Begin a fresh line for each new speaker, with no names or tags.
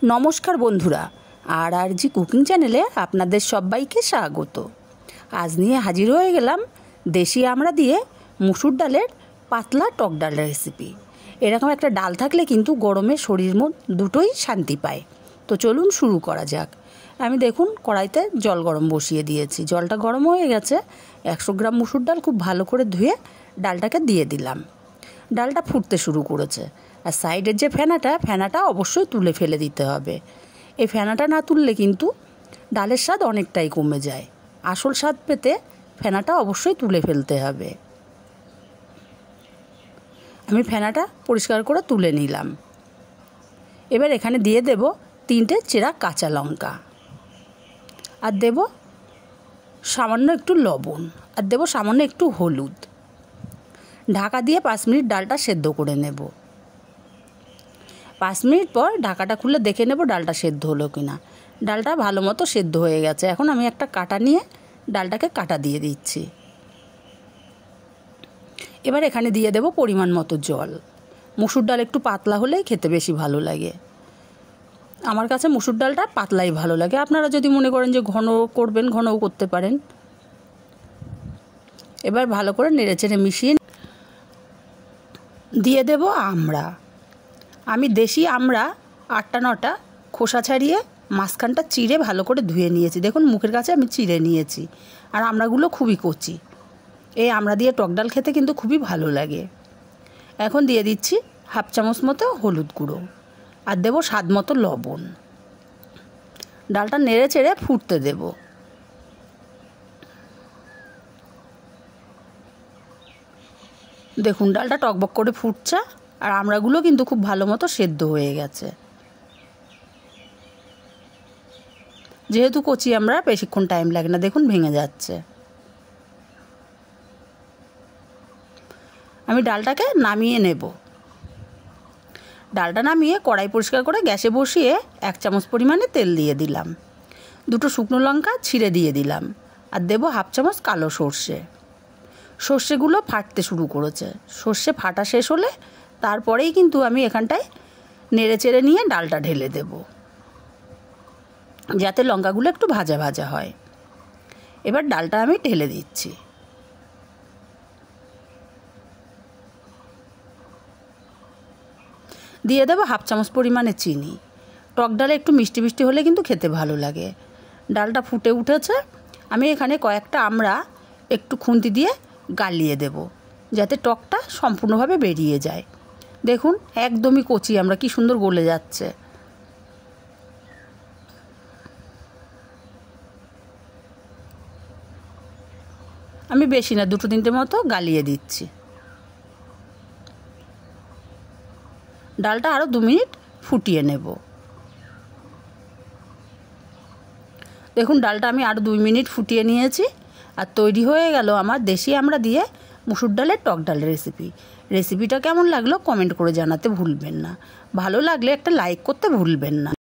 নমস্কার বন্ধুরা, আর জি কুকিং চ্যানেলে আপনাদের সবাইকে স্বাগত। আজ নিয়ে হাজির হয়ে গেলাম দেশি আমড়া দিয়ে মুসুর ডালের পাতলা টক ডালের রেসিপি। এরকম একটা ডাল থাকলে কিন্তু গরমে শরীর মন দুটোই শান্তি পায়। তো চলুন শুরু করা যাক। আমি দেখুন কড়াইতে জল গরম বসিয়ে দিয়েছি। জলটা গরম হয়ে গেছে। 100 গ্রাম মুসুর ডাল খুব ভালো করে ধুয়ে ডালটাকে দিয়ে দিলাম। ডালটা ফুটতে শুরু করেছে। আর সাইডের যে ফেনাটা অবশ্যই তুলে ফেলে দিতে হবে। এই ফেনাটা না তুললে কিন্তু ডালের স্বাদ অনেকটাই কমে যায়। আসল স্বাদ পেতে ফেনাটা অবশ্যই তুলে ফেলতে হবে। আমি ফেনাটা পরিষ্কার করে তুলে নিলাম। এবার এখানে দিয়ে দেব 3টে চেরা কাঁচা লঙ্কা, আর দেব সামান্য একটু লবণ, আর দেব সামান্য একটু হলুদ। ঢাকা দিয়ে 5 মিনিট ডালটা সেদ্ধ করে নেব। 5 মিনিট পর ঢাকাটা খুলে দেখে নেব ডালটা সেদ্ধ হলো কিনা। ডালটা ভালো মতো সেদ্ধ হয়ে গেছে। এখন আমি একটা কাঁটা নিয়ে ডালটাকে কাটা দিয়ে দিচ্ছি। এবার এখানে দিয়ে দেব পরিমাণ মতো জল। মুসুর ডাল একটু পাতলা হলেই খেতে বেশি ভালো লাগে। আমার কাছে মুসুর ডালটা পাতলাই ভালো লাগে। আপনারা যদি মনে করেন যে ঘন করবেন, ঘনও করতে পারেন। এবার ভালো করে নেড়েচেড়ে মিশিয়ে দিয়ে দেব আমড়া। আমি দেশি আমড়া 8টা-9টা খোসা ছাড়িয়ে মাঝখানটা চিড়ে ভালো করে ধুয়ে নিয়েছি। দেখুন মুখের কাছে আমি চিড়ে নিয়েছি। আর আমড়াগুলো খুবই কচি। এই আমড়া দিয়ে টক ডাল খেতে কিন্তু খুবই ভালো লাগে। এখন দিয়ে দিচ্ছি 1/2 চামচ মতো হলুদ গুঁড়ো, আর দেবো স্বাদ মতো লবণ। ডালটা নেড়ে চেড়ে ফুটতে দেব। দেখুন ডালটা টকবক করে ফুটছে, আর আমড়াগুলো কিন্তু খুব ভালো মতো সেদ্ধ হয়ে গেছে। যেহেতু কচি আমড়া বেশিক্ষণ টাইম লাগে না। দেখুন ভেঙে যাচ্ছে। আমি ডালটাকে নামিয়ে নেব। ডালটা নামিয়ে কড়াই পরিষ্কার করে গ্যাসে বসিয়ে 1 চামচ পরিমাণে তেল দিয়ে দিলাম। 2টো শুকনো লঙ্কা ছিঁড়ে দিয়ে দিলাম, আর দেবো 1/2 চামচ কালো সর্ষে। সর্ষেগুলো ফাটতে শুরু করেছে। সর্ষে ফাটা শেষ হলে তারপরেই কিন্তু আমি এখানটায় নেড়ে চেড়ে নিয়ে ডালটা ঢেলে দেব, যাতে লঙ্কাগুলো একটু ভাজা ভাজা হয়। এবার ডালটা আমি ঢেলে দিচ্ছি। দিয়ে দেবো 1/2 চামচ পরিমাণে চিনি। টক ডালে একটু মিষ্টি মিষ্টি হলে কিন্তু খেতে ভালো লাগে। ডালটা ফুটে উঠেছে। আমি এখানে কয়েকটা আমড়া একটু খুন্তি দিয়ে গালিয়ে দেব, যাতে টকটা সম্পূর্ণভাবে বেরিয়ে যায়। দেখুন একদমই কচি আমড়া কি সুন্দর গলে যাচ্ছে। আমি বেশি না 2-3টে মতো গালিয়ে দিচ্ছি। ডালটা আরও 2 মিনিট ফুটিয়ে নেব। দেখুন ডালটা আমি আরও 2 মিনিট ফুটিয়ে নিয়েছি, আর তৈরি হয়ে গেল আমার দেশি আমড়া দিয়ে মুসুর ডালের টক ডালের রেসিপি। রেসিপিটা কেমন লাগলো কমেন্ট করে জানাতে ভুলবেন না। ভালো লাগলে একটা লাইক করতে ভুলবেন না।